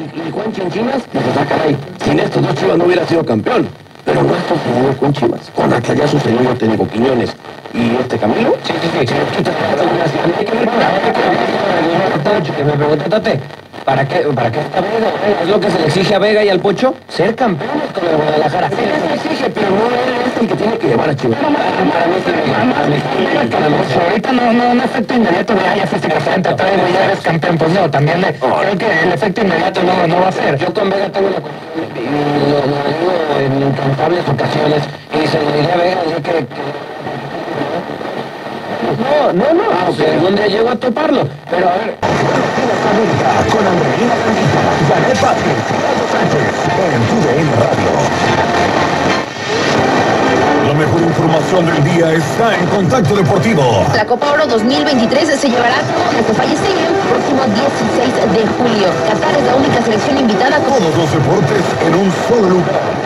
y Juan Chinchinas, pues caray, sin estos dos Chivas no hubiera sido campeón. Pero no ha sucedido con Chivas, con la que ya sucedió no tengo Quiñones. ¿Y este Camilo? Sí. Que me pregunté, Tate, ¿para qué está Vega? ¿Es lo que se le exige a Vega y al Pocho? Ser campeones con el Guadalajara. Sí, se exige, pero no es el que tiene que llevar a Chivas. Ahorita no efecto inmediato de ya fuiste campeón, ya eres campeón. Pues no, también creo que el efecto inmediato no va a ser. Yo con Vega tengo una cuestión, y lo digo en incontables ocasiones, y se lo diré a Vega, yo que no, que algún día llego a toparlo, pero a ver. Con Andreina Gandita, Janet Vázquez, Gerardo Sánchez, en TUDN Radio. La mejor información del día está en Contacto Deportivo. La Copa Oro 2023 se llevará a cabo en Sofía Stadium el próximo 16 de julio. Qatar es la única selección invitada. Todos los deportes en un solo lugar.